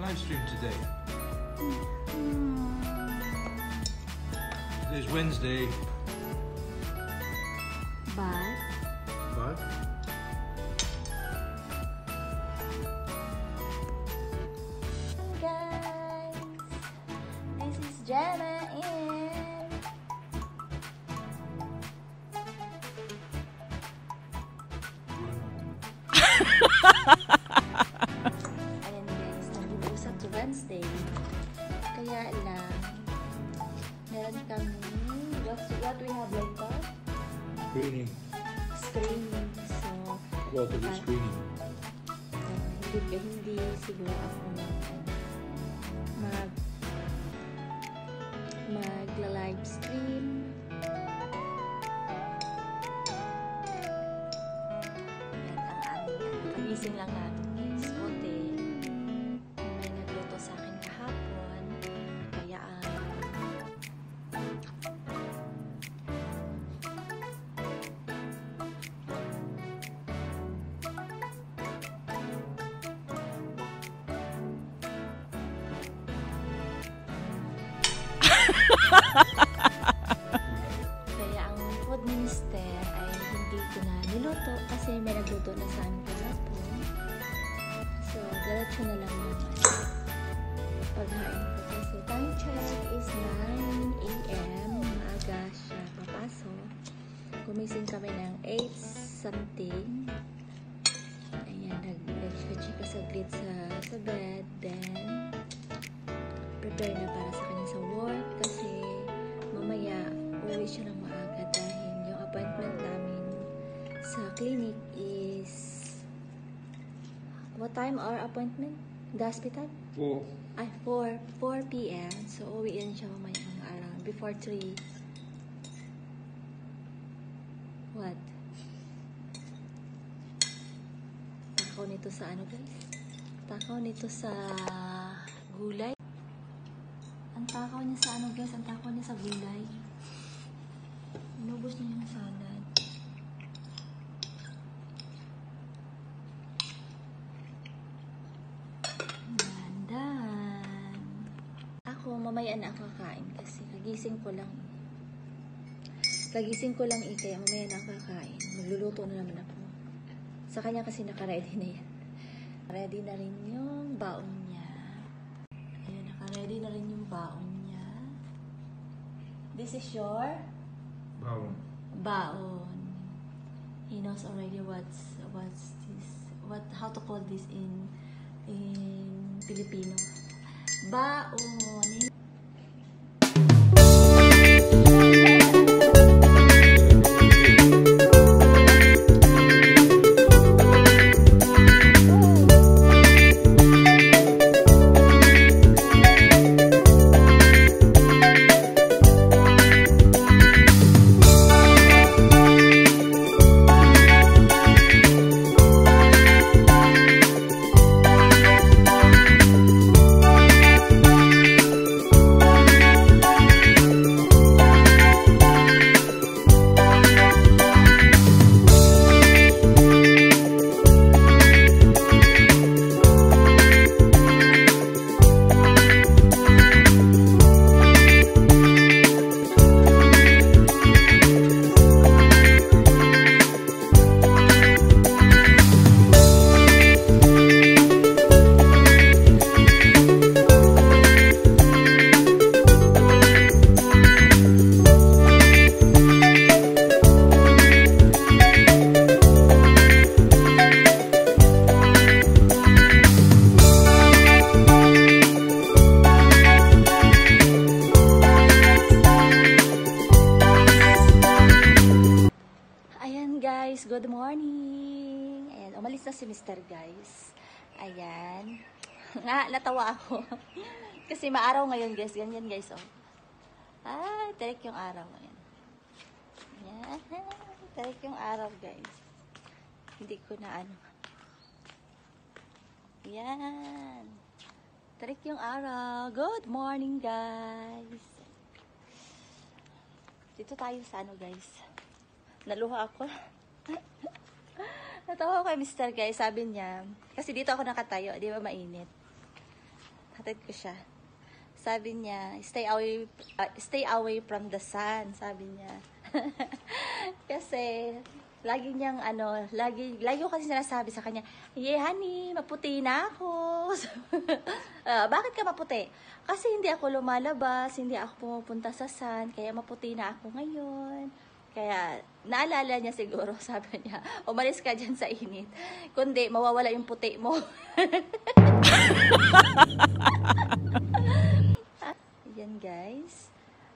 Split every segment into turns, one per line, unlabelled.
live stream today. Today's Wednesday.
But? Hey guys, this is Gemma and ayan guys, nag-uusap to Wednesday. Kaya lang, meron kami what we have like that?
Screening.
Screening. So,
Well, to be screening.
hindi siguro ako magla-live stream. Yan ang aming pagising lang natin guys. Buti may nagluto sa akin kahapon. Kaya kaya ang food minister ay hindi ko na niluto kasi may nagluto na sa amin kahapon. So, diretso na lang naman paghain ko. Kasi time check is 9 AM. Maaga siya papasok. Gumising kami ng 8 something. Ayan, nag-chika saglit sa bed. Then, prepare na para sa kanya sa work kasi mamaya uwi siya ng maaga dahil yung appointment namin sa clinic is what time our appointment? The hospital?
4.
Ay, 4 p.m. So, uwi yan siya mamaya around before 3. What? Takaw nito sa ano guys? Takaw nito sa gulay. Ang takaw niya sa ano guys? Ang takaw niya sa gulay. Inubos niya yung salad. Dandan. Ako, mamaya na ako kakain kasi kagising ko lang. Kaya mamaya na ako kakain. Magluluto na naman ako. Sa kanya kasi naka-ready na yan. Ready na rin yung baon niya. Ayun, naka-ready na rin yung baon niya. This is your baon. He knows already what's this, how to call this in Filipino. Baon. Good morning! Ayan, umalis na si Mr. guys. Ayan. Natawa ako. Kasi maaraw ngayon guys. Ganyan guys, oh. Ah, tarik yung araw ngayon. Ayan. Tarik yung araw guys. Hindi ko na ano. Ayan. Tarik yung araw. Good morning guys. Dito tayo sa ano guys. Naluha ako. Natawa ko kay Mr. guys, sabi niya, kasi dito ako nakatayo, di ba mainit? Hatid ko siya. Sabi niya, stay away from the sun, sabi niya. Kasi lagi niyang lagi ko kasi sinasabi sa kanya, "Hey honey, maputi na ako." Bakit ka maputi? Kasi hindi ako lumalabas, hindi ako pumupunta sa sun, kaya maputi na ako ngayon. Kaya naalala niya siguro, sabi niya, "Umalis ka dyan sa init. Kundi mawawala yung puti mo." Yan guys.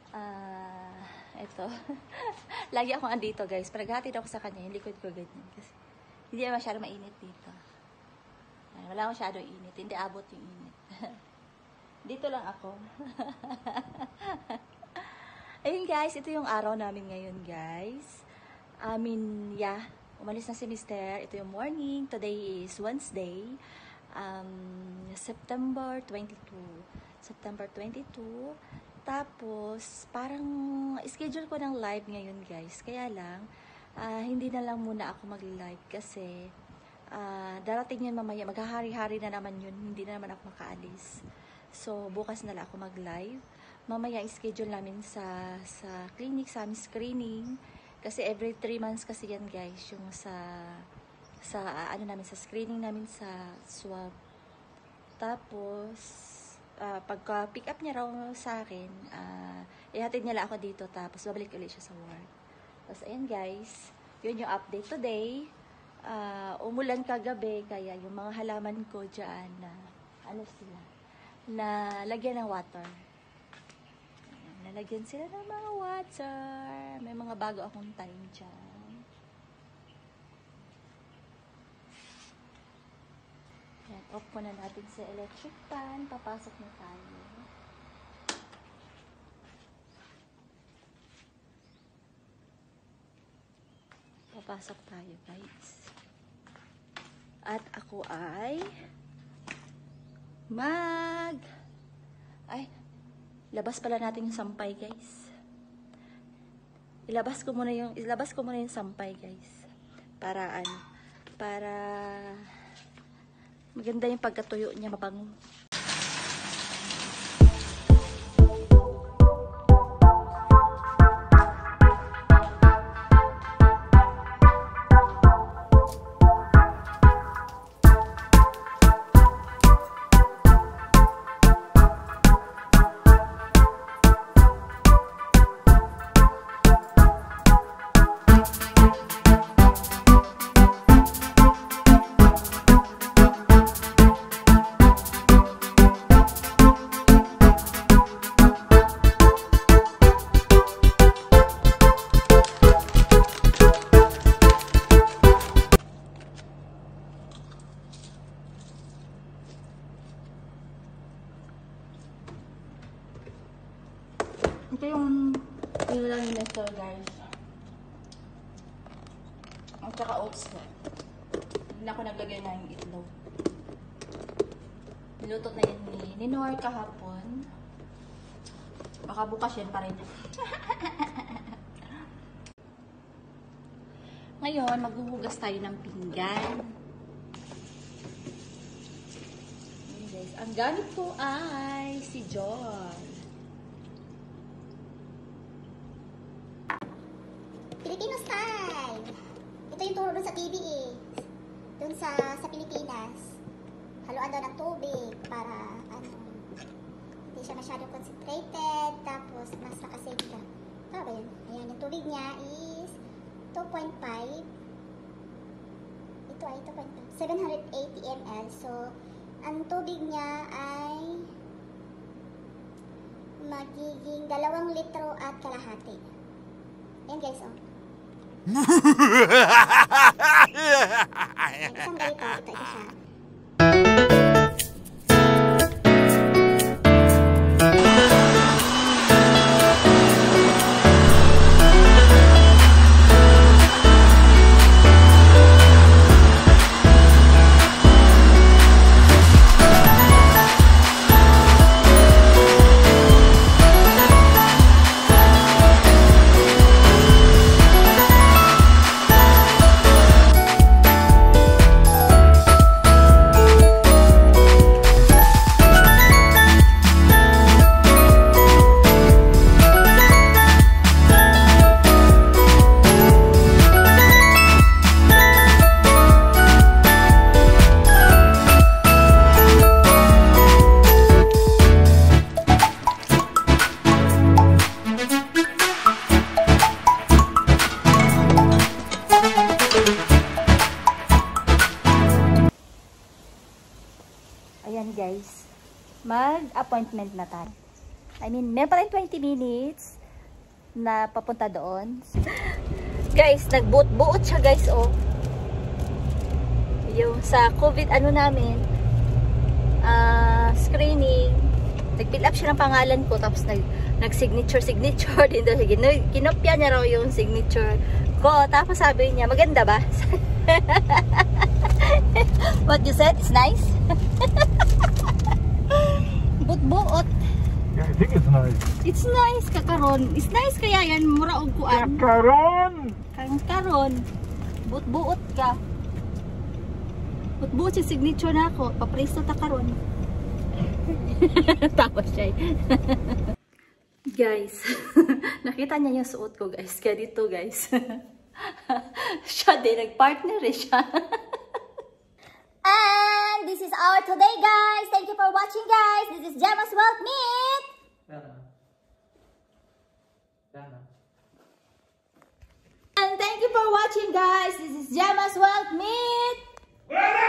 Ito. Lagi akong andito guys. Paghatid ako sa kanya, yung likod ko ganyan. Kasi hindi masyado mainit dito. Wala masyado init. Hindi abot yung init. Dito lang ako. Ayun guys, ito yung araw namin ngayon guys. Umalis na si Mister. Ito yung morning. Today is Wednesday. September 22. Tapos, parang schedule ko ng live ngayon guys. Kaya lang, hindi na lang muna ako mag-live kasi darating yun mamaya. Maghahari-hari na naman yun. Hindi na naman ako makaalis. So, bukas na lang ako mag-live. Mamaya schedule namin sa clinic, sa aming screening. Kasi every 3 months kasi yan guys. Yung sa screening namin sa swab. Tapos, pagka pick up niya raw sa akin, ihatid niya lang ako dito, tapos babalik ulit siya sa work. Tapos ayan guys, yun yung update today. Umulan kagabi, kaya yung mga halaman ko dyan na lagyan ng water. Nalagyan sila ng mga water. May mga bago akong time dyan. Yan, off ko na natin sa electric fan. Papasok na tayo. Papasok tayo, guys. At ako ay labas pala natin yung sampay, guys. Ilabas ko muna yung sampay, guys. Para maganda yung pagkatuyo niya, mabango. Ito yung nilang ni Mister, guys. At saka oats ko. Hindi ako naglagay na yung itlog. Niluto na yan ni Nor kahapon. Baka bukas yan pa rin. Ngayon, maghuhugas tayo ng pinggan. Ayan guys, ang gamit ko ay si John.
Filipino style. Ito yung turo dun sa TV eh. Dun sa Pilipinas. Haluan daw ng tubig para hindi siya masyadong concentrated. Tapos mas nakasave ka. Tama ba yun? Ayan, yung tubig niya is 2.5. Ito ay 2.5. 780 ml. So, ang tubig niya ay magiging 2 litro at kalahati. Ayan guys, oh. Isang ganito, ito siya.
guys. Mag-appointment na tayo. I mean, may pa rin 20 minutes na papunta doon. Guys, nagbuot-buot siya guys, oh. Yung sa COVID ano namin, screening, nag-fill up siya ng pangalan ko, tapos nag-signature din daw. Kinopya niya raw yung signature ko, tapos sabi niya, maganda ba? What you said? It's nice? Buot-buot.
Yeah, I think it's nice.
It's nice, kakaron. It's nice kaya yan, mura og kuan. Karon. Buot-buot ka. Buot-buot yung signature na ako. Papresto ta karon. Tapos siya. Guys, nakita niya yung suot ko guys. Kaya dito guys. Siya din, nag-partner eh siya.
And this is our today, guys. Thank you for watching, guys. This is Gemma's Wealth Meet.
And thank you for watching, guys. This is Gemma's Wealth Meet.